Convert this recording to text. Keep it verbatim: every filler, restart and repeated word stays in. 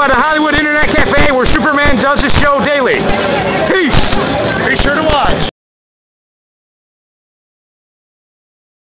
by the Hollywood Internet Cafe, where Superman does his show daily.